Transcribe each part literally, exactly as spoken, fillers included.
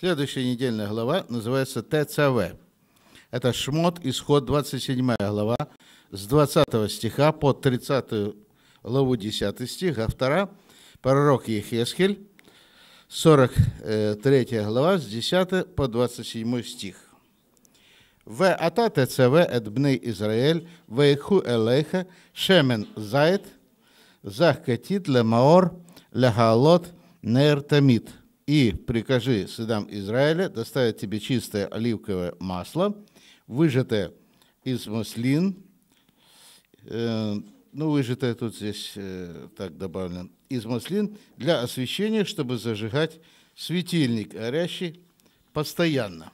Следующая недельная глава называется ТЦВ. Это Шмот, Исход, двадцать седьмая глава, с двадцатого стиха по тридцатую главу, десятый стих, а вторая пророк Ехескель, сорок третья глава, с десятого по двадцать седьмой стих. В ата ТЦВ эт бней Израиль, вейху элейха, шемен зайт, захкатит лемаор, легалот нер тамит. И прикажи сынам Израиля доставить тебе чистое оливковое масло, выжатое из маслин, э, ну, выжатое тут здесь э, так добавлено, из маслин для освещения, чтобы зажигать светильник, горящий постоянно.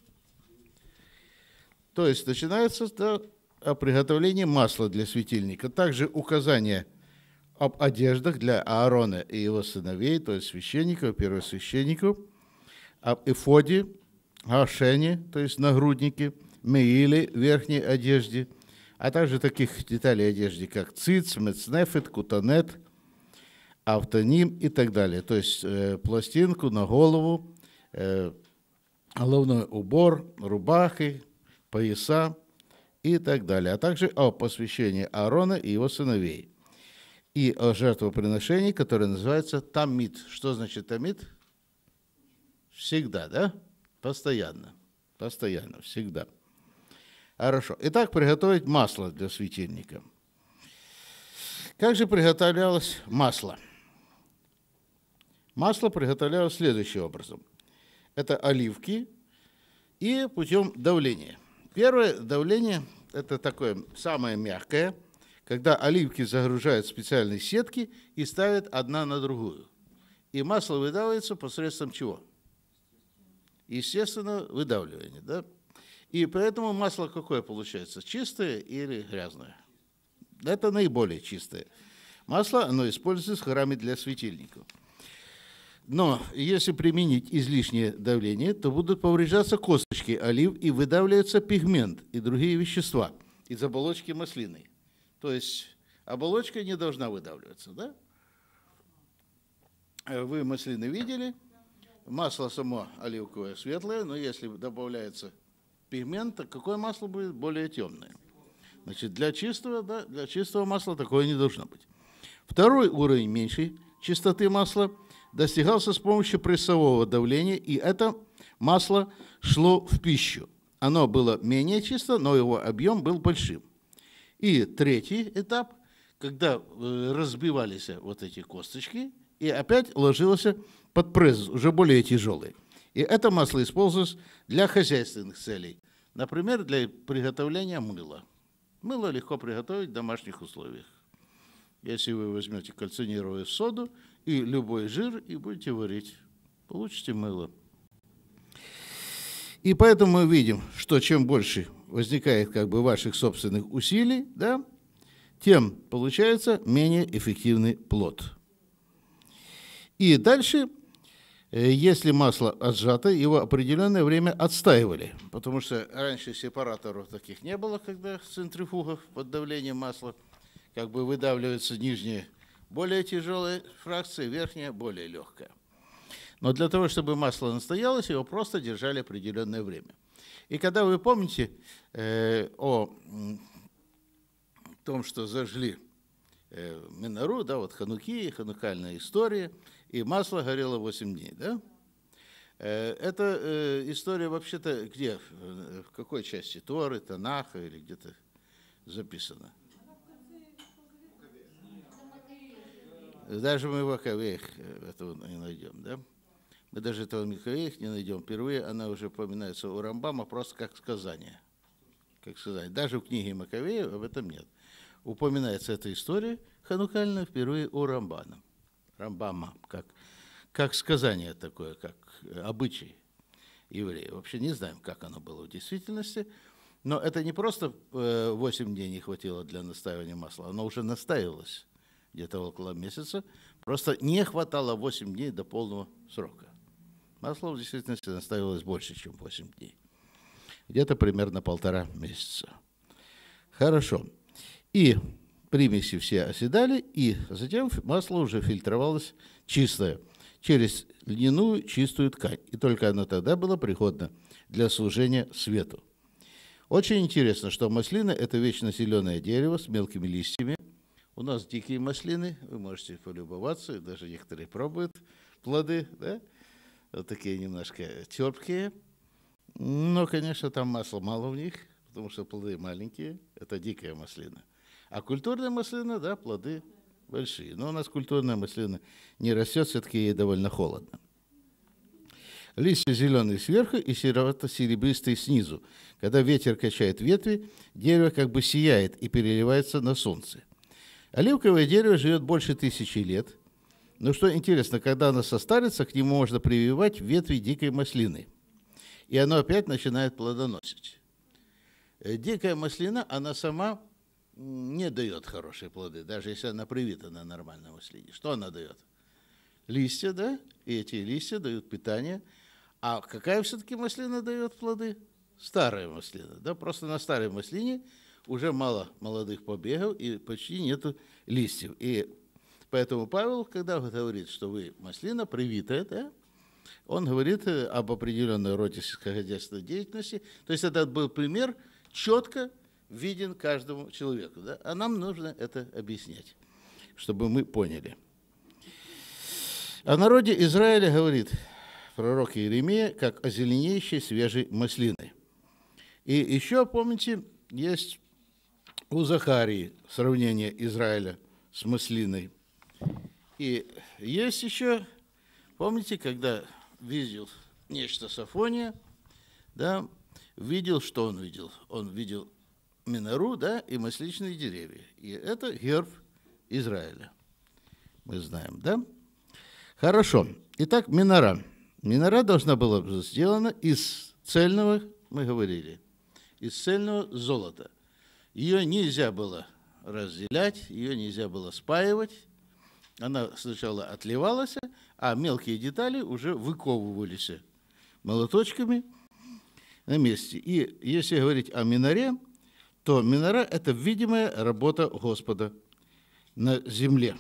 То есть начинается да, о приготовлении масла для светильника. Также указание об одеждах для Аарона и его сыновей, то есть священников, первосвященников, об эфоде, гашене, то есть нагруднике, меиле, верхней одежде, а также таких деталей одежды, как циц, мецнефет, кутанет, автоним и так далее. То есть э, пластинку на голову, э, головной убор, рубахи, пояса и так далее. А также о посвящении Аарона и его сыновей. И о жертвоприношении, которое называется тамид. Что значит тамид? Всегда, да? Постоянно. Постоянно, всегда. Хорошо. Итак, приготовить масло для светильника. Как же приготовлялось масло? Масло приготовлялось следующим образом. Это оливки и путем давления. Первое давление – это такое самое мягкое, когда оливки загружают в специальные сетки и ставят одна на другую. И масло выдавливается посредством чего? Естественно, выдавливание. Да? И поэтому масло какое получается? Чистое или грязное? Это наиболее чистое. Масло, оно используется в храме для светильников. Но если применить излишнее давление, то будут повреждаться косточки олив и выдавливается пигмент и другие вещества из оболочки маслины. То есть оболочка не должна выдавливаться, да? Вы маслины видели? Масло само оливковое светлое, но если добавляется пигмент, то какое масло будет? Более темное. Значит, для чистого, да, для чистого масла такое не должно быть. Второй уровень меньшей чистоты масла достигался с помощью прессового давления, и это масло шло в пищу. Оно было менее чисто, но его объем был большим. И третий этап, когда разбивались вот эти косточки, и опять ложилось под пресс, уже более тяжелый. И это масло использовалось для хозяйственных целей. Например, для приготовления мыла. Мыло легко приготовить в домашних условиях. Если вы возьмете кальцинированную соду и любой жир и будете варить, получите мыло. И поэтому мы видим, что чем больше возникает как бы ваших собственных усилий, да, тем получается менее эффективный плод. И дальше, если масло отжато, его определенное время отстаивали, потому что раньше сепараторов таких не было, когда центрифугов под давлением масла как бы выдавливаются нижние более тяжелые фракции, верхняя более легкая. Но для того, чтобы масло настоялось, его просто держали определенное время. И когда вы помните э, о том, что зажгли э, минору, да, вот хануки, ханукальная история, и масло горело восемь дней, да? Э, эта э, история вообще-то где? В какой части? Торы, Танаха или где-то записана? Даже мы в Макавеях этого не найдем, да? Мы даже этого в Макавеях не найдем. Впервые она уже упоминается у Рамбама просто как сказание. Как сказание. Даже в книге Макавеев об этом нет. Упоминается эта история ханукальная впервые у Рамбана. Рамбама, как, как сказание такое, как обычай евреев. Вообще не знаем, как оно было в действительности. Но это не просто восемь дней не хватило для настаивания масла, оно уже настаивалось где-то около месяца, просто не хватало восемь дней до полного срока. Масло в действительности настаивалось больше, чем восемь дней. Где-то примерно полтора месяца. Хорошо. И примеси все оседали, и затем масло уже фильтровалось чистое. через льняную чистую ткань. И только она тогда была пригодна для служения свету. Очень интересно, что маслина – это вечно зеленое дерево с мелкими листьями. У нас дикие маслины, вы можете полюбоваться, даже некоторые пробуют плоды, да? Вот такие немножко терпкие. Но, конечно, там масла мало в них, потому что плоды маленькие, это дикая маслина. А культурная маслина, да, плоды большие. Но у нас культурная маслина не растет, все-таки ей довольно холодно. Листья зеленые сверху и серовато-серебристые снизу. Когда ветер качает ветви, дерево как бы сияет и переливается на солнце. Оливковое дерево живет больше тысячи лет. Но что интересно, когда оно состарится, к нему можно прививать ветви дикой маслины. И оно опять начинает плодоносить. Дикая маслина, она сама не дает хорошие плоды, даже если она привита на нормальной маслине. Что она дает? Листья, да? И эти листья дают питание. А какая все-таки маслина дает плоды? Старая маслина. Да? Просто на старой маслине уже мало молодых побегов и почти нету листьев. И поэтому Павел, когда говорит, что вы маслина привитая, да, он говорит об определенной роде сельскохозяйственной деятельности. То есть это был пример, четко виден каждому человеку. Да? А нам нужно это объяснять, чтобы мы поняли. О народе Израиля говорит пророк Иеремия, как о зеленеющей свежей маслины. И еще, помните, есть у Захарии сравнение Израиля с маслиной. И есть еще, помните, когда видел нечто Софония, да, видел, что он видел? Он видел минору, да, и масличные деревья. И это герб Израиля. Мы знаем, да? Хорошо. Итак, минора. Минора должна была быть сделана из цельного, мы говорили, из цельного золота. Ее нельзя было разделять, ее нельзя было спаивать. Она сначала отливалась, а мелкие детали уже выковывались молоточками на месте. И если говорить о миноре, то минора – это видимая работа Господа на земле.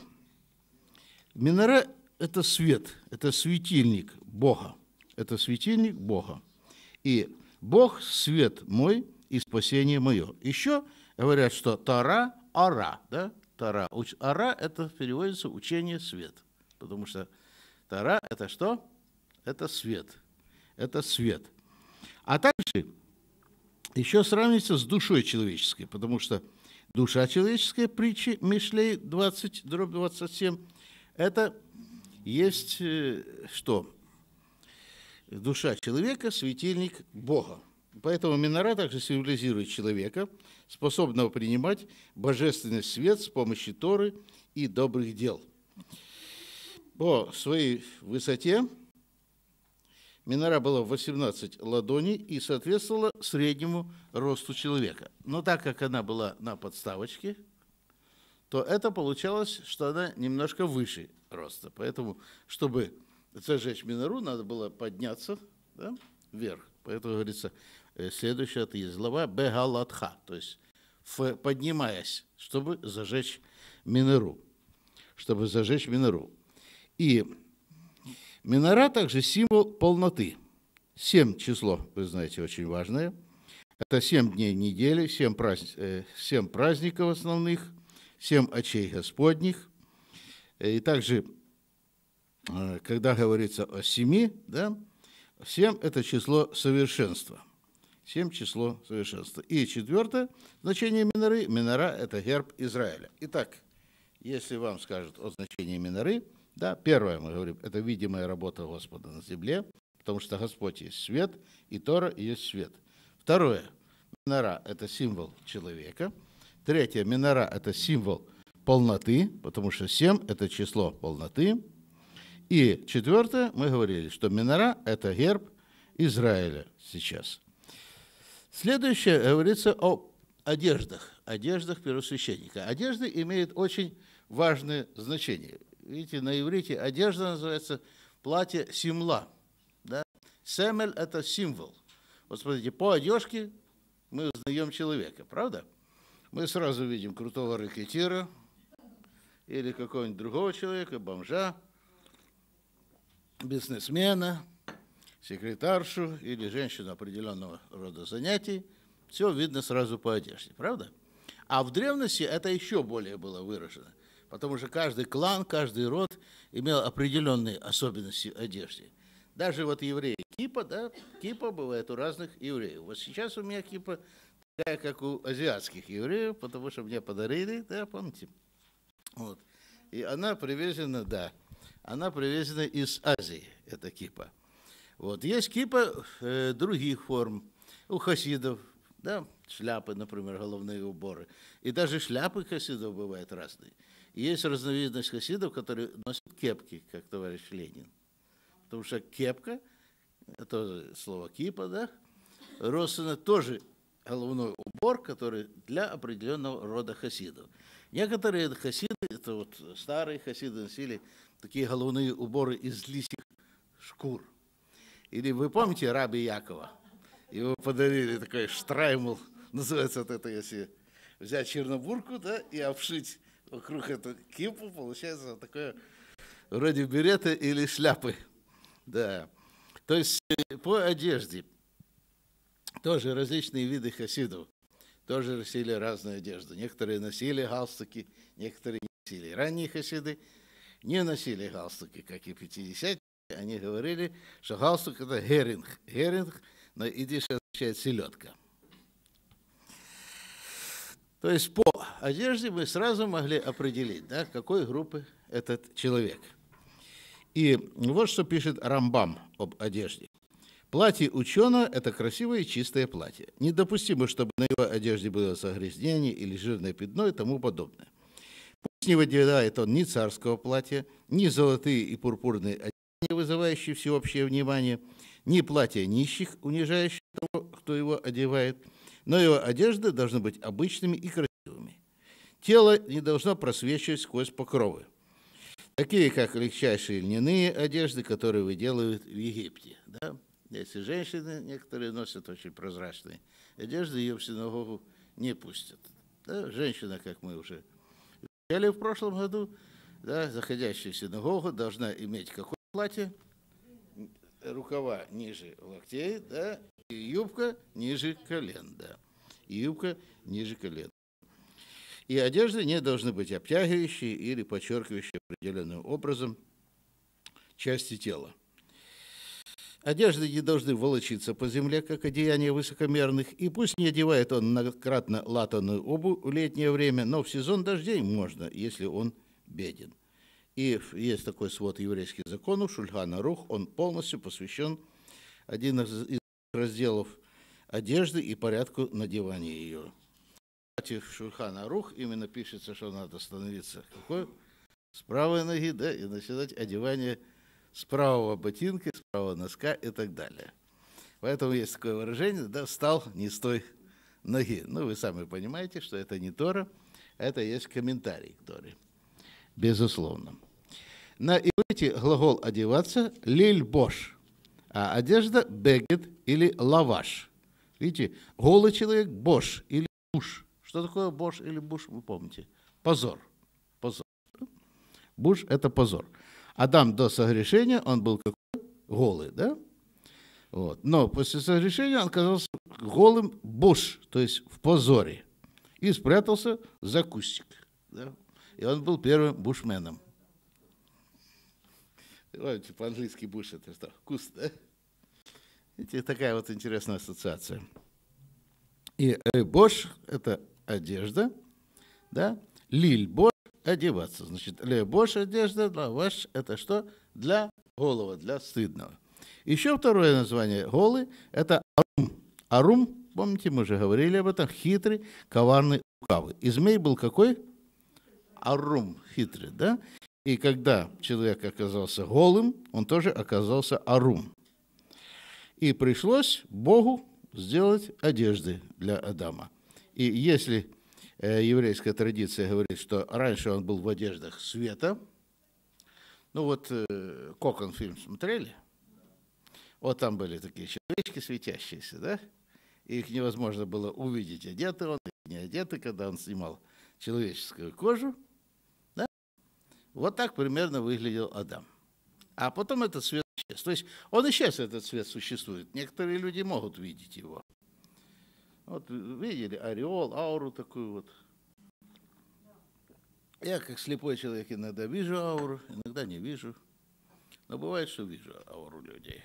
Минора – это свет, это светильник Бога. Это светильник Бога. И Бог – свет мой и спасение мое. Еще говорят, что Тора – ара, да? Тора. Ара – это переводится учение свет. Потому что Тора – это что? Это свет. Это свет. А также еще сравнивается с душой человеческой, потому что душа человеческая, притчи Мишлей двадцать, дробь двадцать семь, это есть что? Душа человека – светильник Бога. Поэтому минора также символизирует человека, способного принимать божественный свет с помощью Торы и добрых дел. По своей высоте минора была восемнадцать ладоней и соответствовала среднему росту человека. Но так как она была на подставочке, то это получалось, что она немножко выше роста. Поэтому, чтобы зажечь минору, надо было подняться, да, вверх. Поэтому говорится, следующая это есть глава Бегалатха, то есть поднимаясь, чтобы зажечь минору. Чтобы зажечь минору. И минора также символ полноты. Семь число, вы знаете, очень важное. Это семь дней недели, семь, праздник, семь праздников основных, семь очей Господних. И также, когда говорится о семи, да, семь – это число совершенства. Семь – число совершенства. И четвертое значение миноры – минора – это герб Израиля. Итак, если вам скажут о значении миноры, да, первое, мы говорим, это видимая работа Господа на земле, потому что Господь есть свет, и Тора есть свет. Второе, минора – это символ человека. Третье, минора – это символ полноты, потому что семь – это число полноты. И четвертое, мы говорили, что минора – это герб Израиля сейчас. Следующее говорится о одеждах, одеждах первосвященника. Одежды имеют очень важное значение. Видите, на иврите одежда называется платье симла. Да? Семель – это символ. Вот смотрите, по одежке мы узнаем человека, правда? Мы сразу видим крутого рэкетира или какого-нибудь другого человека, бомжа. бизнесмена, секретаршу или женщину определенного рода занятий. Все видно сразу по одежде, правда? А в древности это еще более было выражено, потому что каждый клан, каждый род имел определенные особенности в одежде. Даже вот евреи кипа, да, кипа бывает у разных евреев. Вот сейчас у меня кипа такая, как у азиатских евреев, потому что мне подарили, да, помните? Вот. И она привезена, да, она привезена из Азии, эта кипа. Вот. Есть кипа э, других форм, у хасидов, да, шляпы, например, головные уборы. И даже шляпы хасидов бывают разные. И есть разновидность хасидов, которые носят кепки, как товарищ Ленин. Потому что кепка, это слово кипа, да, родственно тоже головной убор, который для определенного рода хасидов. Некоторые хасиды, это вот старые хасиды, носили такие головные уборы из лисьих шкур. Или вы помните раби Якова? Его подарили такой штраймл, называется вот это, если взять чернобурку, да, и обшить вокруг эту кипу, получается вот такое вроде берета или шляпы. Да. То есть по одежде тоже различные виды хасидов тоже носили разную одежду. Некоторые носили галстуки, некоторые не носили. Ранние хасиды не носили галстуки, как и пятидесятые. Они говорили, что галстук это геринг. Геринг на идише означает селедка. То есть по одежде мы сразу могли определить, да, какой группы этот человек. И вот что пишет Рамбам об одежде. Платье ученого – это красивое и чистое платье. Недопустимо, чтобы на его одежде было загрязнение или жирное пятно и тому подобное. Пусть не выделяет он ни царского платья, ни золотые и пурпурные одеяния, вызывающие всеобщее внимание, ни платья нищих, унижающих того, кто его одевает, но его одежды должны быть обычными и красивыми. Тело не должно просвечивать сквозь покровы, такие как легчайшие льняные одежды, которые выделывают в Египте. Да? Если женщины некоторые носят очень прозрачные одежды, ее в синагогу не пустят. Да? Женщина, как мы уже изучали в прошлом году, да, заходящая в синагогу, должна иметь какое платье? Рукава ниже локтей, да, и юбка ниже колен, да, и юбка ниже колен. И одежды не должны быть обтягивающие или подчеркивающие определенным образом части тела. Одежды не должны волочиться по земле, как одеяния высокомерных, и пусть не одевает он многократно латаную обувь в летнее время, но в сезон дождей можно, если он беден. И есть такой свод еврейских законов, Шульхан Арух, он полностью посвящен один из разделов одежды и порядку надевания ее. Кстати, в Шульхан Арух именно пишется, что надо становиться какой? С правой ноги, да, и начинать одевание с правого ботинка, с правого носка и так далее. Поэтому есть такое выражение, да, встал не с той ноги. Ну, вы сами понимаете, что это не Тора, это есть комментарий к Торе. Безусловно. На иврите глагол «одеваться» – лильбош, а одежда – бегет или лаваш. Видите, голый человек – бош или буш. Что такое бош или буш, вы помните? Позор. Позор. Буш – это позор. Адам до согрешения, он был какой? Голый, да? Вот. Но после согрешения он оказался голым буш, то есть в позоре, и спрятался за кустик. Да? И он был первым бушменом. Понимаете, по-английски буш это что? Куст, да? Видите, такая вот интересная ассоциация. И бош – это одежда, да? Лиль бош – одеваться. Значит, ле бош – одежда, лаваш – это что? Для голого, для стыдного. Еще второе название голый – это арум. Арум, помните, мы уже говорили об этом, хитрый, коварный, лукавый. И змей был какой? Арум, хитрый, да? И когда человек оказался голым, он тоже оказался арум. И пришлось Богу сделать одежды для Адама. И если э, еврейская традиция говорит, что раньше он был в одеждах света, ну вот э, «Кокон» фильм смотрели? Вот там были такие человечки светящиеся, да? И их невозможно было увидеть, одеты он или не одеты, когда он снимал человеческую кожу. Да? Вот так примерно выглядел Адам. А потом этот свет исчез. То есть он исчез, этот свет существует. Некоторые люди могут видеть его. Вот видели ореол, ауру такую вот. Я, как слепой человек, иногда вижу ауру, иногда не вижу. Но бывает, что вижу ауру людей.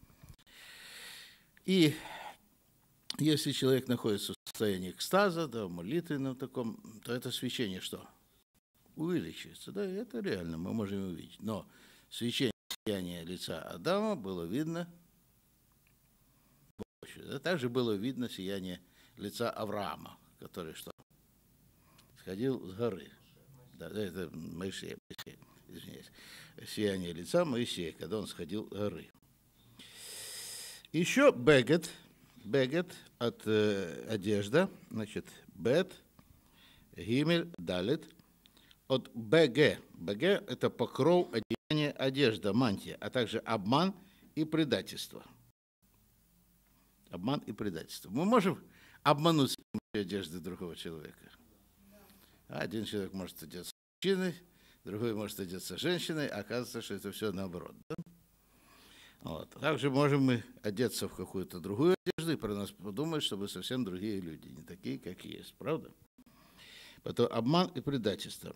И если человек находится в состоянии экстаза, да, в молитвенном таком, то это свечение что? Увеличивается. Да, это реально, мы можем увидеть. Но свечение сияния лица Адама было видно больше. Да, также было видно сияние лица Авраама, который что? Сходил с горы. Да, это Моисей, Моисей, извиняюсь. Сияние лица Моисея, когда он сходил с горы. Еще бегет, бегет от э, одежда, значит, бет, гимель, далит. От бг, бг это покров, одеяние, одежда, мантия, а также обман и предательство. Обман и предательство. Мы можем обмануть с помощью одежды другого человека. Один человек может одеться мужчиной, другой может одеться женщиной, а оказывается, что это все наоборот. Да? Вот. Также можем мы одеться в какую-то другую одежду и про нас подумать, что мы совсем другие люди, не такие, как есть, правда? Потом обман и предательство.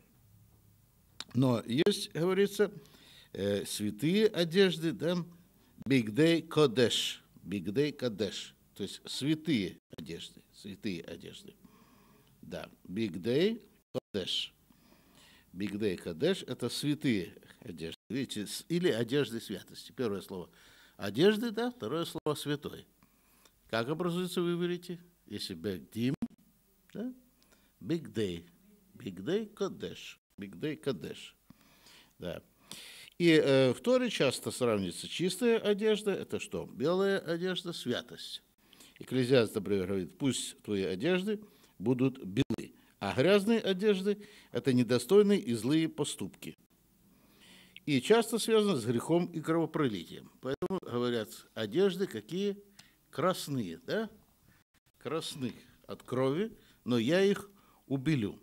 Но есть, говорится, э, святые одежды, да, бигдей кодеш, бигдей кодеш, то есть святые одежды, святые одежды. Да, бигдей кодеш. Бигдей кодеш – это святые одежды, видите, или одежды святости. Первое слово одежды, да, второе слово святой. Как образуется в иврите? Если бигдим, да, бигдей, бигдей кодеш. Бигдей кадеш. Да. И э, в Торе часто сравнивается чистая одежда, это что? Белая одежда, святость. Экклезиаст, например, говорит, пусть твои одежды будут белы, а грязные одежды – это недостойные и злые поступки. И часто связано с грехом и кровопролитием. Поэтому говорят, одежды какие? Красные, да? Красные от крови, но я их убелю.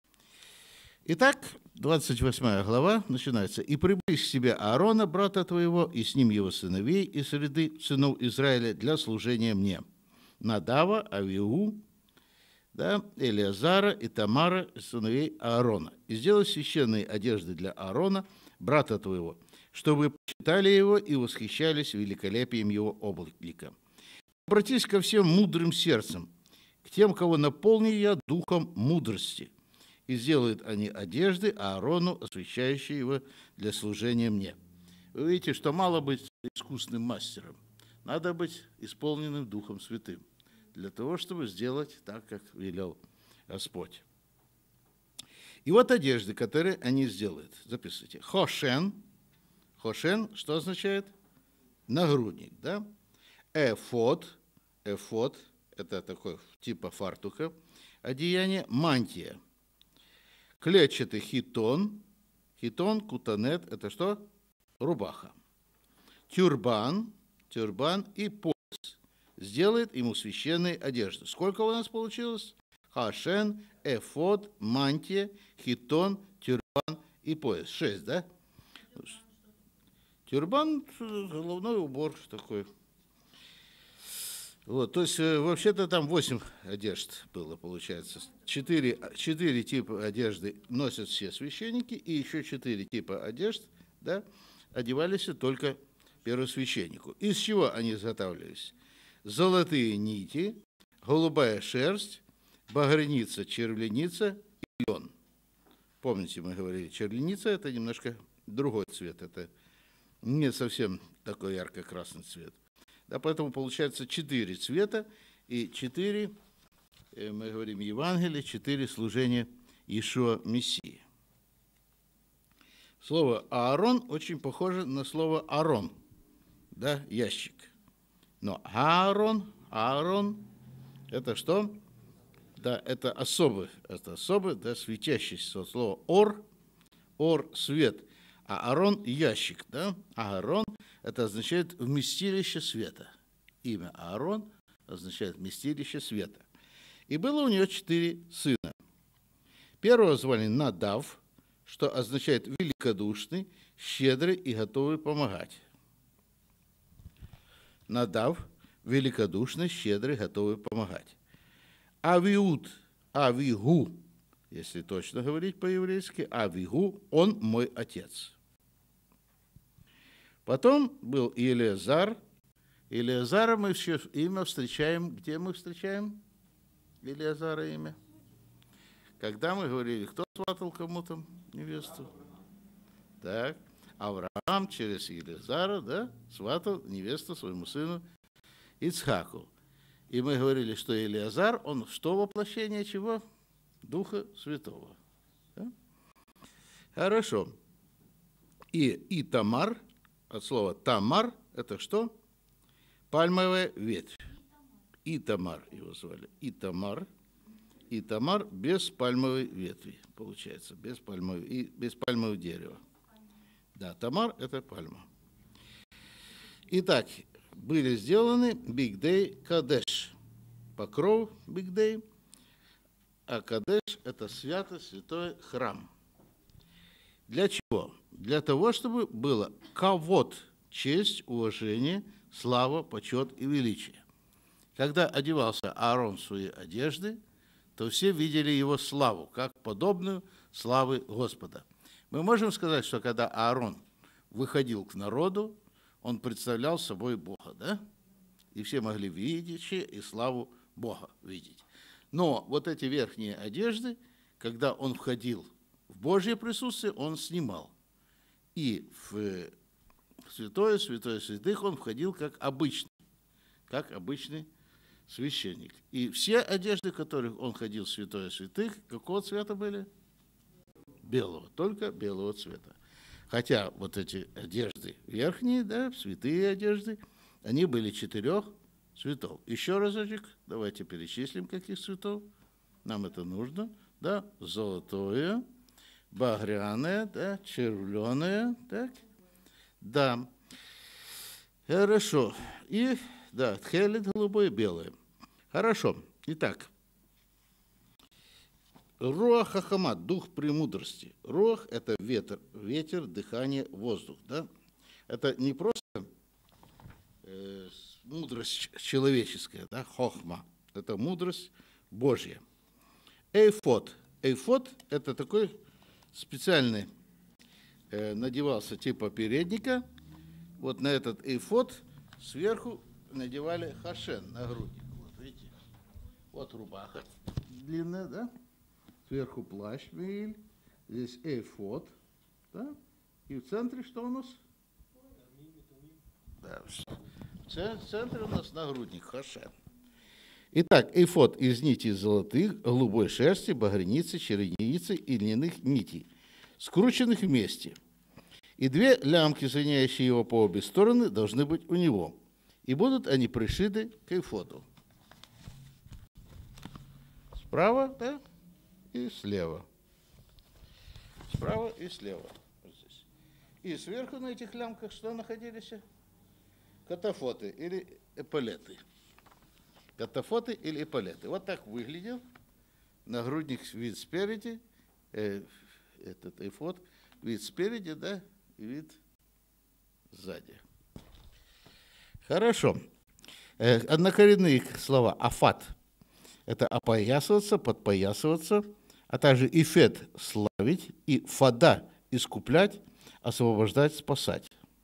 Итак, двадцать восьмая глава начинается. «И приблизь к себе Аарона, брата твоего, и с ним его сыновей из среды сынов Израиля для служения мне. Надава, Авиу, да, Элиазара и Тамара, сыновей Аарона. И сделай священные одежды для Аарона, брата твоего, чтобы почитали его и восхищались великолепием его облика. Обратись ко всем мудрым сердцем, к тем, кого наполнил я духом мудрости. И сделают они одежды Аарону, освящающие его для служения мне». Вы видите, что мало быть искусным мастером. Надо быть исполненным Духом Святым для того, чтобы сделать так, как велел Господь. И вот одежды, которые они сделают. Записывайте. Хошен. Хошен, что означает? Нагрудник, да? Эфод. Эфод, это такой типа фартука. Одеяние. Мантия. Клетчатый хитон. Хитон, кутанет, это что? Рубаха. Тюрбан. Тюрбан и пояс. Сделает ему священные одежды. Сколько у нас получилось? Хашен, эфод, мантия, хитон, тюрбан и пояс. Шесть, да? Тюрбан – головной убор такой. Вот, то есть, вообще-то там восемь одежд было, получается. Четыре, четыре типа одежды носят все священники, и еще четыре типа одежд, да, одевались только первосвященнику. Из чего они изготавливались? Золотые нити, голубая шерсть, багряница, червленица и лен. Помните, мы говорили, червленица – это немножко другой цвет, это не совсем такой ярко-красный цвет. Да, поэтому получается четыре цвета и четыре, мы говорим, Евангелие, четыре служения Иешуа Мессии. Слово Аарон очень похоже на слово Арон, да, ящик. Но Аарон, Аарон, это что? Да, это особый, это особый, да, светящийся слово Ор, Ор, свет, а Аарон – ящик, да, Аарон – это означает вместилище света. Имя Аарон означает вместилище света. И было у него четыре сына. Первого звали Надав, что означает великодушный, щедрый и готовый помогать. Надав великодушный, щедрый, готовый помогать. Авиуд, Авигу, если точно говорить по-еврейски, Авигу, он мой отец. Потом был Елеазар. Елеазара мы еще имя встречаем. Где мы встречаем Елеазара имя? Когда мы говорили, кто сватал кому-то невесту? Так, Авраам через Елеазара, да, сватал невесту своему сыну Ицхаку. И мы говорили, что Елеазар, он что воплощение чего? Духа Святого. Да? Хорошо. И Итамар, от слова Тамар, это что? Пальмовая ветвь. Итамар его звали. Итамар. Итамар без пальмовой ветви, получается, без пальмовой, и без пальмового дерева. Да, Тамар – это пальма. Итак, были сделаны Бигдей Кадеш. Покров Бигдей, а Кадеш – это свято, святой храм. Для чего? Для того, чтобы было кавод, честь, уважение, слава, почет и величие. Когда одевался Аарон в свои одежды, то все видели его славу, как подобную славы Господа. Мы можем сказать, что когда Аарон выходил к народу, он представлял собой Бога, да? И все могли видеть и славу Бога видеть. Но вот эти верхние одежды, когда он входил в Божье присутствие, он снимал. И в святое, святое святых он входил как обычный, как обычный священник. И все одежды, в которых он ходил в святое святых, какого цвета были? Белого, только белого цвета. Хотя вот эти одежды верхние, да, святые одежды, они были четырех цветов. Еще разочек, давайте перечислим, каких цветов. Нам это нужно. Да, золотое, багряное, да, червленое, так. Да. Хорошо. И, да, тхелет голубое, белое. Хорошо. Итак, Руах Хахама, дух премудрости. Руах – это ветер, ветер, дыхание, воздух. Да? Это не просто э, мудрость человеческая, да? Хохма. Это мудрость Божья. Эйфод. Эйфод – это такой специальный, э, надевался типа передника. Вот на этот эйфод сверху надевали хашен, нагрудник. Вот видите? Вот рубаха длинная, да? Сверху плащ меиль, здесь эйфод, да? И в центре что у нас? Да, в центре у нас нагрудник хашен. Итак, эйфод из нитей золотых, голубой шерсти, багряницы, череницы и льняных нитей, скрученных вместе. И две лямки, соединяющие его по обе стороны, должны быть у него. И будут они пришиты к эйфоду. Справа, да? И слева. Справа и слева. Вот здесь. И сверху на этих лямках что находились? Катафоты или эполеты. Катафоты или эполеты. Вот так выглядел нагрудник, вид спереди, э, этот эйфод, вид спереди, да, и вид сзади. Хорошо. Э, однокоренные слова афат – это опоясываться, подпоясываться, а также ифет – славить, и фада – искуплять, освобождать, спасать.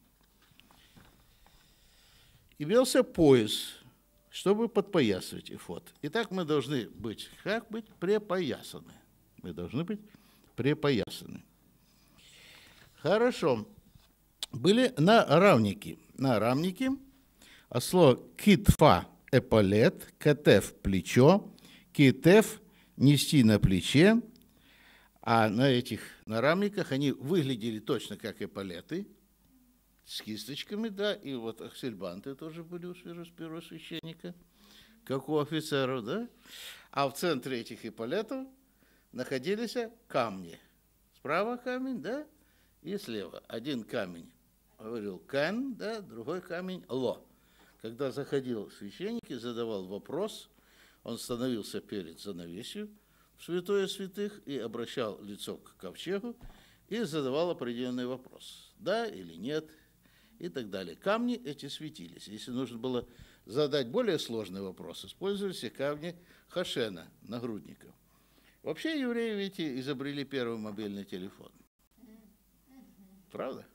Имелся пояс, чтобы подпоясывать эфод. Итак, мы должны быть, как быть, препоясаны. Мы должны быть препоясаны. Хорошо. Были нарамники. Нарамники, а слово китфа – эполет, кетеф – плечо, китеф – нести на плече, а на этих нарамниках они выглядели точно как эполеты, с кисточками, да, и вот аксельбанты тоже были у первосвященника, как у офицеров, да, а в центре этих эполетов находились камни. Справа камень, да, и слева. Один камень говорил «кан», да, другой камень «ло». Когда заходил священник и задавал вопрос, он становился перед занавесью в святое святых и обращал лицо к ковчегу и задавал определенный вопрос. Да или нет? и так далее. Камни эти светились. Если нужно было задать более сложный вопрос, использовались и камни Хошена, нагрудников. Вообще евреи, видите, изобрели первый мобильный телефон. Правда?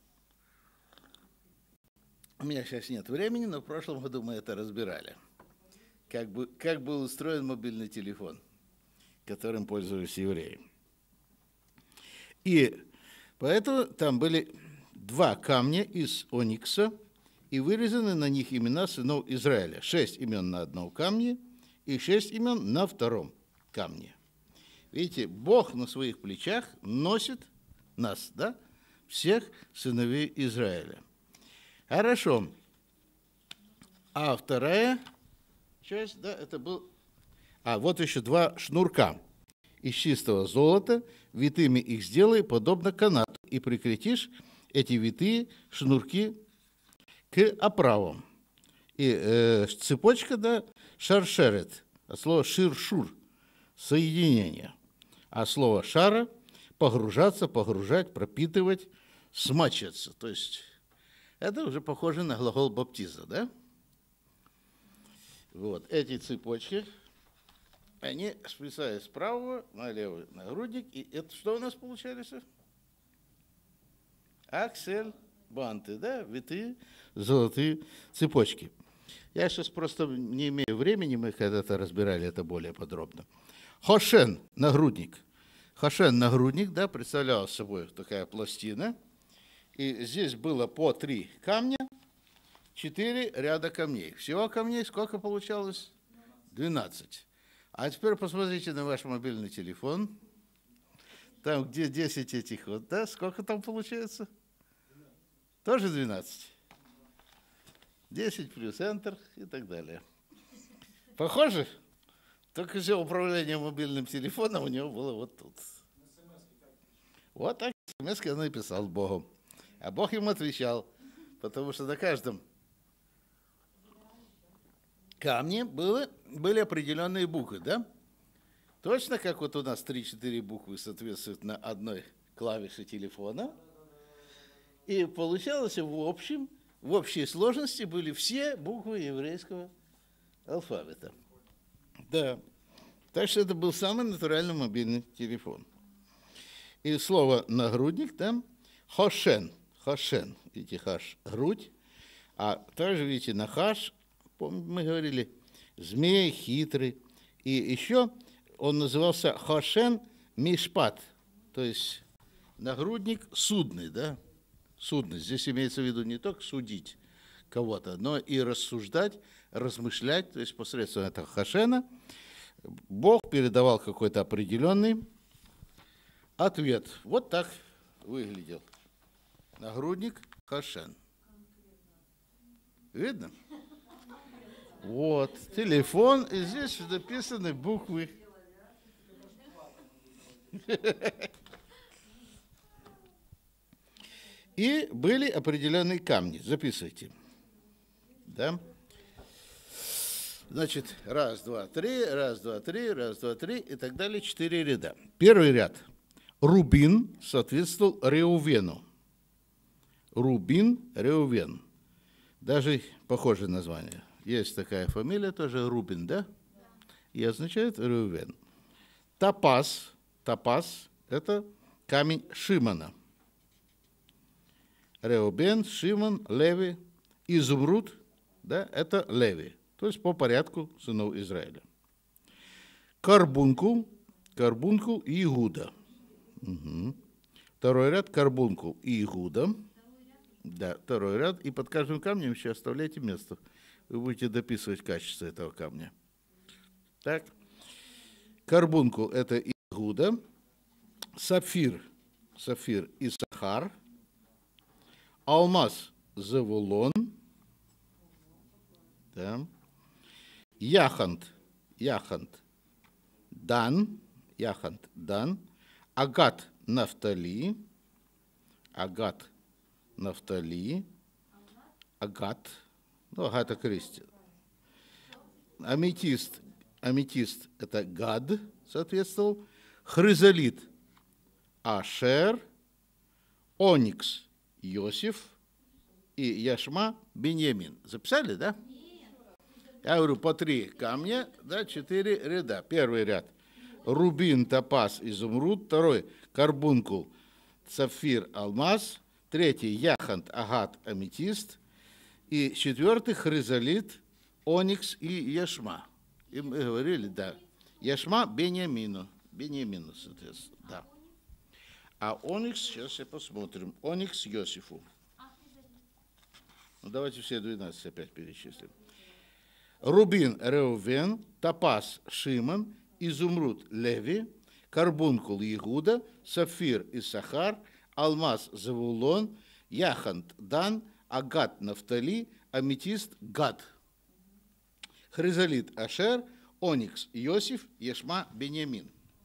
У меня сейчас нет времени, но в прошлом году мы это разбирали. Как, бы, как был устроен мобильный телефон, которым пользовались евреи. И поэтому там были два камня из оникса, и вырезаны на них имена сынов Израиля. Шесть имен на одном камне и шесть имен на втором камне. Видите, Бог на своих плечах носит нас, да, всех сыновей Израиля. Хорошо. А вторая часть, да, это был... А, вот еще два шнурка из чистого золота, витыми их сделай, подобно канату, и прикрепишь эти витые шнурки к оправам. И э, цепочка, да, шаршерет, от слова шир-шур, соединение. А слово шара – погружаться, погружать, пропитывать, смачиваться. То есть это уже похоже на глагол баптиза, да? Вот, эти цепочки, они списались с правого на левый нагрудник. И это что у нас получались? Аксель, банты, да, витые золотые цепочки. Я сейчас просто не имею времени, мы когда-то разбирали это более подробно. Хошен, нагрудник. Хошен, нагрудник, да, представлял собой такая пластина. И здесь было по три камня, четыре ряда камней. Всего камней сколько получалось? двенадцать. А теперь посмотрите на ваш мобильный телефон. Там, где десять этих вот, да, сколько там получается? Тоже двенадцать. десять плюс Enter и так далее. Похоже? Только все управление мобильным телефоном у него было вот тут. Вот так смс я написал Богу. А Бог ему отвечал, потому что на каждом камне было, были определенные буквы, да? Точно как вот у нас три-четыре буквы соответствуют на одной клавише телефона. И получалось в общем, в общей сложности были все буквы еврейского алфавита. Да. Так что это был самый натуральный мобильный телефон. И слово нагрудник там хошен. Хошен. Видите, хаш – грудь. А также, видите, на хаш, помните, мы говорили, змей, хитрый. И еще он назывался хошен мишпат. То есть нагрудник судный, да? Судный. Здесь имеется в виду не только судить кого-то, но и рассуждать, размышлять. То есть посредством этого хошена Бог передавал какой-то определенный ответ. Вот так выглядел нагрудник хошен. Видно? Вот, телефон, и здесь написаны буквы. И были определенные камни. Записывайте. Да? Значит, раз, два, три, раз, два, три, раз, два, три и так далее. Четыре ряда. Первый ряд. Рубин соответствовал Реувену. Рубин, Реувен. Даже похожее название. Есть такая фамилия тоже, Рубин, да? И означает Реувен. Топаз. Топаз – это камень Шимона. Реубен, Шимон, Леви, Изумруд, да, это Леви, то есть по порядку сынов Израиля. Карбункул, Карбункул и Иуда. Угу. Второй ряд Карбункул и Иуда. Да, второй ряд. И под каждым камнем еще оставляйте место. Вы будете дописывать качество этого камня. Так. Карбункул – это Иуда. Сапфир, Сапфир – Исахар. Алмаз – Завулон, да. Яхант, Яхант – Дан, Яхант – Дан. Агат – Нафтали, Агат – Нафтали, Агат, ну, Агата Кристи. Аметист, аметист – это Гад, соответствовал. Хризолит – Ашер, Оникс – Иосиф и Яшма Беньямин. Записали, да? Я говорю, по три камня, да, четыре ряда. Первый ряд рубин, топаз, изумруд. Второй карбункул, сапфир, алмаз. Третий яхонт, агат, аметист. И четвертый хризолит, оникс и яшма. И мы говорили, да, яшма Беньямину. Беньямину, соответственно, да. А оникс, сейчас я посмотрим, оникс Йосифу. Ну, давайте все двенадцать опять перечислим. Рубин Реувен, топаз Шимон, изумруд Леви, карбункул Иуда, сапфир Исахар, алмаз Завулон, яхонт Дан, агат Нафтали, аметист Гад. Хризолит Ашер, оникс Иосиф, яшма Беньямин.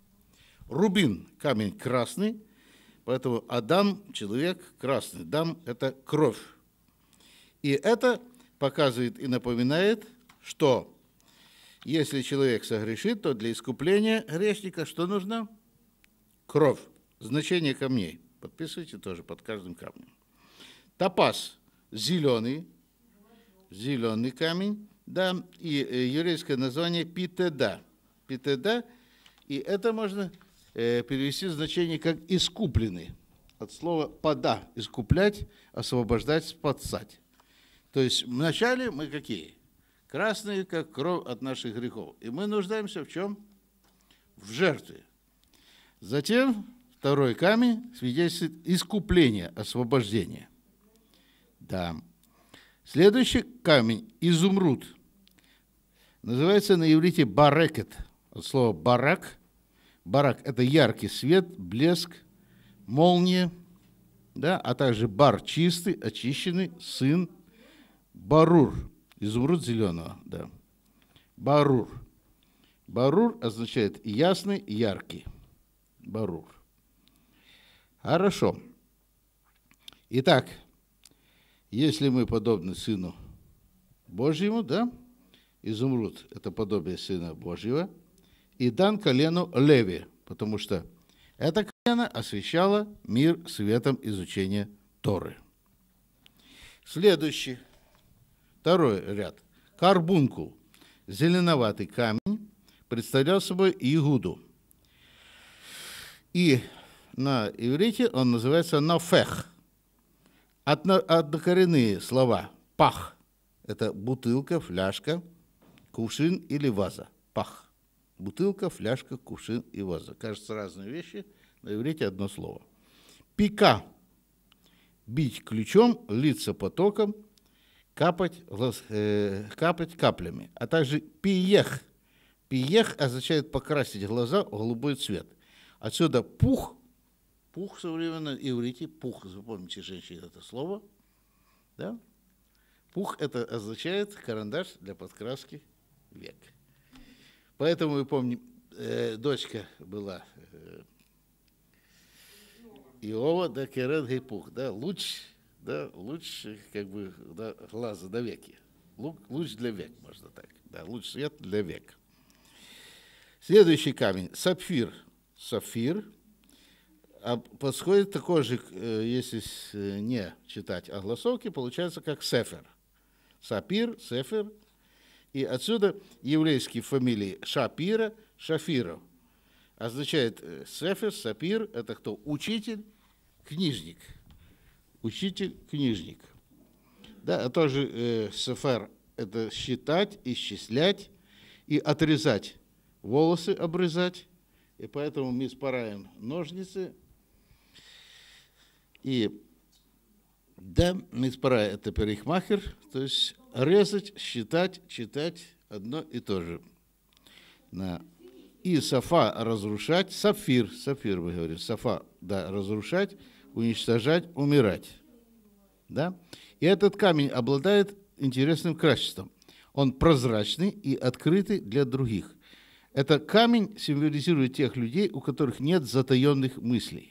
Рубин – камень красный, поэтому Адам – человек красный. Дам – это кровь. И это показывает и напоминает, что если человек согрешит, то для искупления грешника что нужно? Кровь. Значение камней. Подписывайте тоже под каждым камнем. Топаз – зеленый, зеленый камень, да, и еврейское название питеда. Питеда, и это можно э, перевести значение как искупленный. От слова пода, искуплять, освобождать, спасать. То есть вначале мы какие? Красные, как кровь от наших грехов. И мы нуждаемся в чем? В жертве. Затем второй камень свидетельствует искупление, освобождение. Да. Следующий камень – изумруд. Называется на иврите барекет. От слова барак. Барак – это яркий свет, блеск, молния, да, а также бар – чистый, очищенный, сын, барур. Изумруд зеленого, да. Барур. Барур означает ясный, яркий. Барур. Хорошо. Итак, если мы подобны Сыну Божьему, да, изумруд – это подобие Сына Божьего, и дан колену Леви, потому что это колено освещало мир светом изучения Торы. Следующий. Второй ряд. Карбункул, зеленоватый камень, представлял собой Иуду. И на иврите он называется нафех. Одно, однокоренные слова. Пах – это бутылка, фляжка, кувшин или ваза. Пах. Бутылка, фляжка, кувшин и ваза. Кажется, разные вещи, на иврите одно слово. Пика – бить ключом, литься потоком, Капать, э, капать каплями, а также пиех. Пиех означает покрасить глаза в голубой цвет. Отсюда пух, пух в современном иврите, пух, запомните, женщины, это слово, да? Пух это означает карандаш для подкраски век. Поэтому мы помним, э, дочка была э, Иова, да, керет гейпух, да, луч. Да, луч, как бы, да, глаза до веки. Луч для век, можно так. Да, луч свет для век. Следующий камень – сапфир. Сапфир. А подходит такой же, если не читать огласовки, получается как сефер. Сапир, сефер. И отсюда еврейские фамилии Шапира, Шафиров. Означает сефер, сапир – это кто? Учитель, книжник. Учитель, книжник. Да, а тоже э, сефер – это считать, исчислять и отрезать, волосы обрезать. И поэтому мы спараем ножницы. И да, мы спараем – это парикмахер, то есть резать, считать, читать одно и то же. Да. И сафа – разрушать, сапфир, сапфир, вы говорите, сафа, да, разрушать, уничтожать, умирать. Да? И этот камень обладает интересным качеством. Он прозрачный и открытый для других. Этот камень символизирует тех людей, у которых нет затаенных мыслей.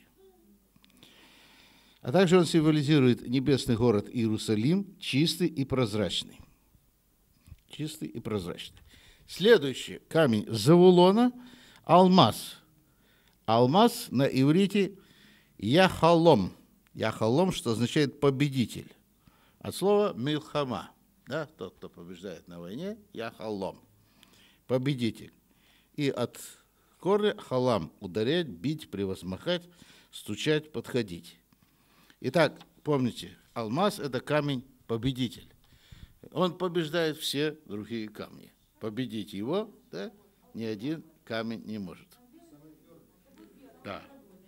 А также он символизирует небесный город Иерусалим, чистый и прозрачный. Чистый и прозрачный. Следующий камень Завулона – алмаз. Алмаз на иврите Яхалом. Яхалом, что означает победитель. От слова милхама, да, тот, кто побеждает на войне, я халом, победитель. И от корня халам – ударять, бить, превозмогать, стучать, подходить. Итак, помните, алмаз – это камень-победитель. Он побеждает все другие камни. Победить его, да, ни один камень не может. Да.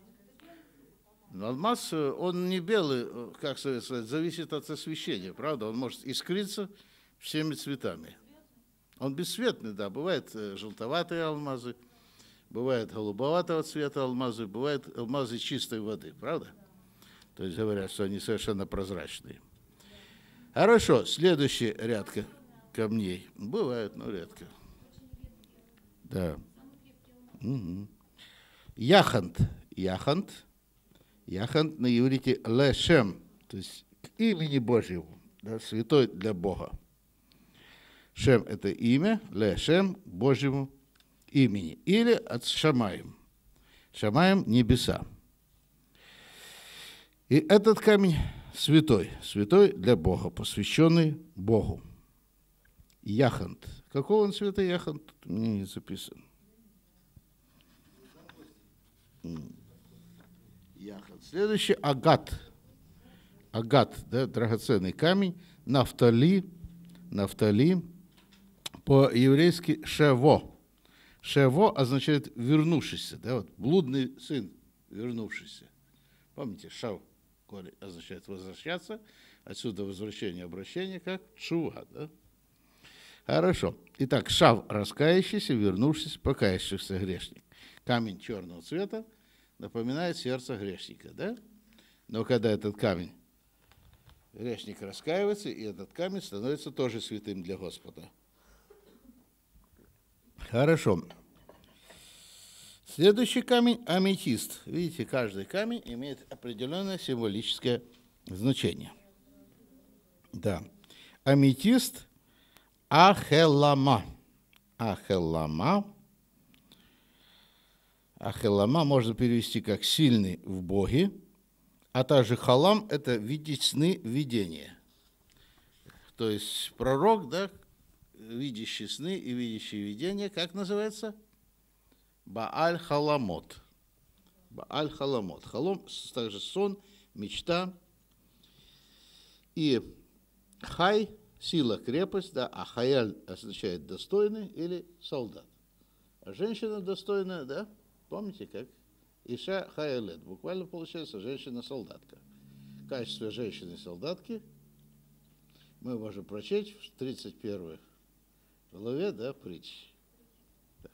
Но алмаз, он не белый, как сказать, зависит от освещения, правда? Он может искриться всеми цветами. Он бесцветный, да, бывают желтоватые алмазы, бывают голубоватого цвета алмазы, бывают алмазы чистой воды, правда? То есть говорят, что они совершенно прозрачные. Хорошо, следующий ряд камней. Бывает, но редко. Да. Угу. Яхант. Яхант. Яхант на иврите лешем, то есть к имени Божьему, да, святой для Бога. Шем – это имя, лешем – Божьему имени. Или от Шамаем. Шамаем – небеса. И этот камень святой, святой для Бога, посвященный Богу. Яхант. Какого он цвета яхант? Тут у меня не записан. Яхант. Следующий – агат. Агат, да, драгоценный камень. Нафтали. Нафтали. По-еврейски шево. Шево означает вернувшийся. Да, вот, блудный сын, вернувшийся. Помните, шав корень означает возвращаться. Отсюда возвращение, обращение, как чува. Да? Хорошо. Итак, шав – раскаявшийся, вернувшийся, покаявшийся грешник. Камень черного цвета напоминает сердце грешника. Да? Но когда этот камень, грешник раскаивается, и этот камень становится тоже святым для Господа. Хорошо. Следующий камень – аметист. Видите, каждый камень имеет определенное символическое значение. Да. Аметист – ахелама. Ахелама. Ахелама можно перевести как «сильный в Боге», а также халам – это видеть сны, видения. То есть пророк, да, видящий сны и видящий видения, как называется? Бааль халамот. Бааль халамот. Халом – также сон, мечта. И хай – сила, крепость, да, а хаяль означает достойный или солдат. А женщина достойная, да, помните как? Иша хаялет. Буквально получается женщина-солдатка. В качестве женщины-солдатки мы можем прочесть в тридцать первой главе, да, притч. Да.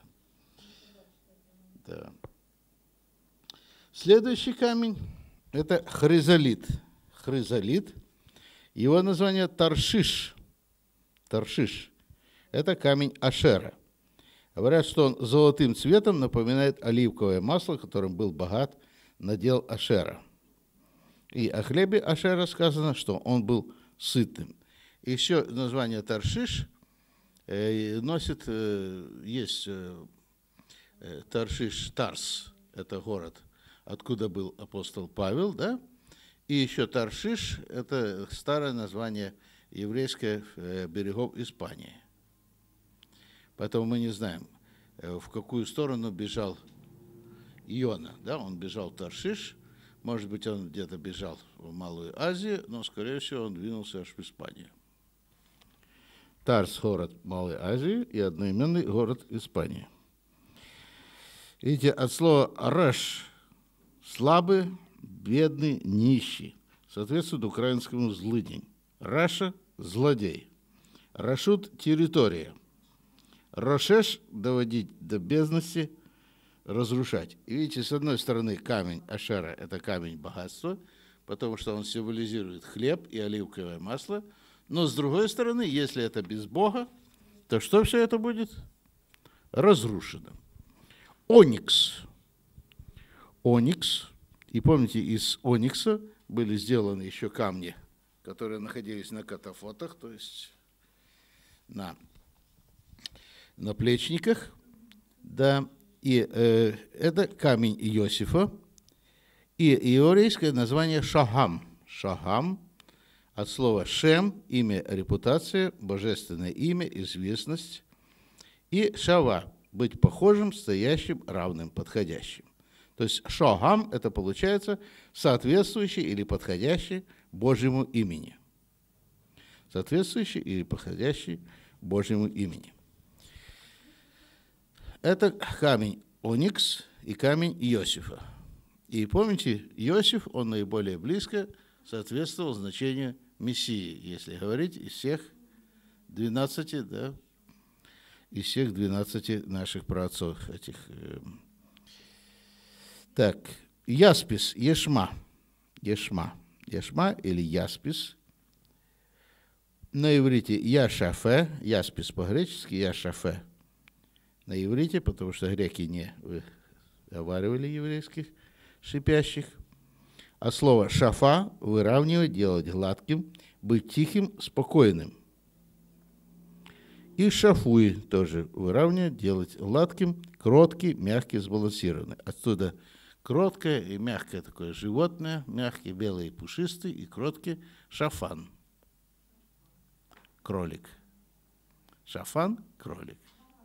Да. Следующий камень – это хризолит. Хризолит. Его название Таршиш. Таршиш. Это камень Ашера. Говорят, что он золотым цветом напоминает оливковое масло, которым был богат надел Ашера. И о хлебе Ашера сказано, что он был сытым. Еще название Таршиш носит, есть Таршиш, Тарс, это город, откуда был апостол Павел, да? И еще Таршиш, это старое название еврейское берегов Испании. Поэтому мы не знаем, в какую сторону бежал Иона, да? Он бежал в Таршиш, может быть, он где-то бежал в Малую Азию, но, скорее всего, он двинулся аж в Испанию. Тарс – город Малой Азии и одноименный город Испании. Видите, от слова «раш» – слабый, бедный, нищий. Соответствует украинскому «злыдень». Раша – злодей. Рашут – территория. Рошеш – доводить до бездности, разрушать. И видите, с одной стороны, камень Ашера – это камень богатства, потому что он символизирует хлеб и оливковое масло. Но с другой стороны, если это без Бога, то что все это будет? Разрушено. Оникс. Оникс. И помните, из оникса были сделаны еще камни, которые находились на катафотах, то есть на наплечниках. Да. И э, это камень Иосифа. И еврейское название Шагам. Шагам От слова «шем» – имя, репутация, божественное имя, известность. И «шава» – быть похожим, стоящим, равным, подходящим. То есть «шогам» – это получается соответствующий или подходящий Божьему имени. Соответствующий или подходящий Божьему имени. Это камень оникс и камень Иосифа. И помните, Иосиф, он наиболее близко соответствовал значению Мессии, если говорить из всех двенадцати, да, из всех двенадцати наших праотцов этих. Так, Яспис, Ешма, Ешма, Ешма или Яспис. На иврите Яшафе, Яспис по-гречески, Яшафе. На иврите, потому что греки не выговаривали еврейских шипящих. А слово «шафа» – выравнивать, делать гладким, быть тихим, спокойным. И «шафуи» тоже выравнивать, делать гладким, кроткий, мягкий, сбалансированный. Отсюда кроткое и мягкое такое животное, мягкий, белый, пушистый и кроткий шафан. Кролик. Шафан – кролик.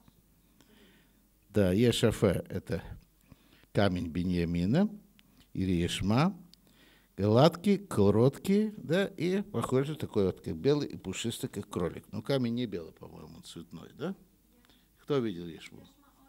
Да, Ешафе – это камень Биньямина или Ешма. Гладкий, короткий, да, и похоже такой вот, как белый и пушистый, как кролик. Но камень не белый, по-моему, цветной, да? Кто видел Ешму?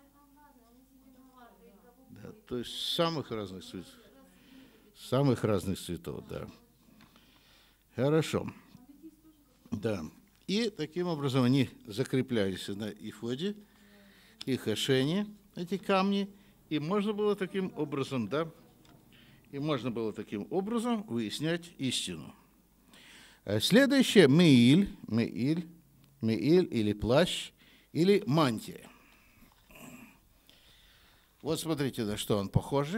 Да, то есть самых разных цветов. Самых разных цветов, да. Хорошо. Да. И таким образом они закреплялись на эфоде и хашене, эти камни, и можно было таким образом, да, И можно было таким образом выяснять истину. Следующее – меиль, меиль, меиль или плащ, или мантия. Вот смотрите, на что он похож.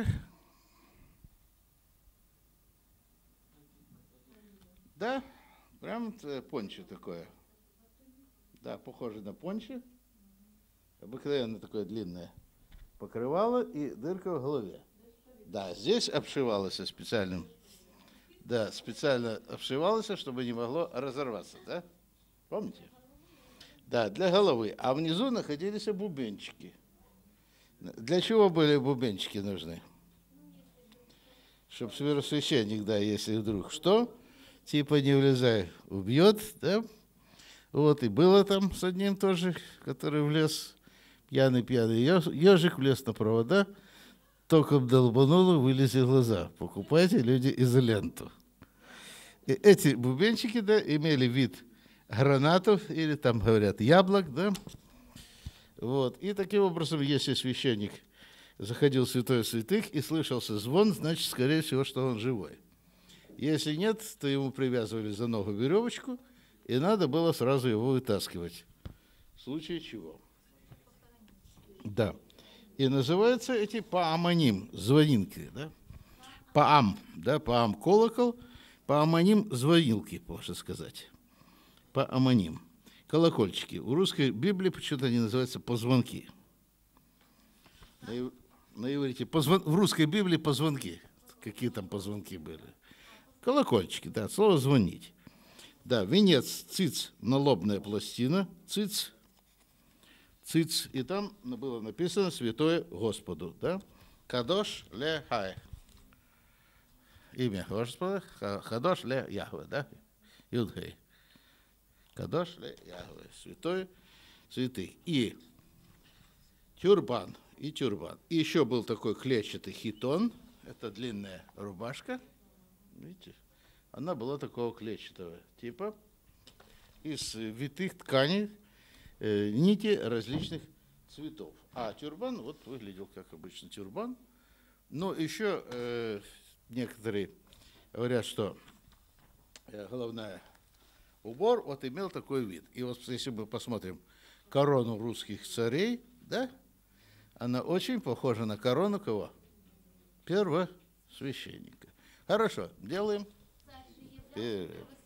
Да, прям пончо такое. Да, похоже на пончо. Обыкновенно такое длинное покрывало и дырка в голове. Да, здесь обшивалось специальным, да, специально обшивалось, чтобы не могло разорваться, да? Помните? Да, для головы. А внизу находились бубенчики. Для чего были бубенчики нужны? Чтобы первосвященник, да, если вдруг что, типа не влезай, убьет, да? Вот, и было там с одним тоже, который влез, пьяный-пьяный ежик, влез на провода, током долбануло, вылезли глаза. Покупайте, люди, изоленту. И эти бубенчики, да, имели вид гранатов, или там говорят яблок, да. Вот. И таким образом, если священник заходил в святое святых и слышался звон, значит, скорее всего, что он живой. Если нет, то ему привязывали за ногу веревочку, и надо было сразу его вытаскивать. В случае чего. Да. И называются эти пааманим, звонинки, да? Паам, да, паам колокол, пааманим звонилки, можно сказать. Пааманим. Колокольчики. У русской Библии почему-то они называются позвонки. На, на иврите позвон, в русской Библии позвонки. Какие там позвонки были? Колокольчики, да, слово звонить. Да, венец, циц, налобная пластина, циц, циц, и там было написано «Святое Господу», да? Кадош ле хай. Имя Господа, Кадош ле Яхве, да? Юдхей. Кадош ле Яхве, святой, святых. И тюрбан, и тюрбан. И еще был такой клетчатый хитон, это длинная рубашка, видите? Она была такого клетчатого типа, из витых тканей, э, нити различных цветов. А тюрбан вот выглядел как обычно тюрбан. Но еще э, некоторые говорят, что э, головная убор вот имел такой вид. И вот если мы посмотрим корону русских царей, да, она очень похожа на корону кого? Первосвященника. Хорошо, делаем. Перерыв.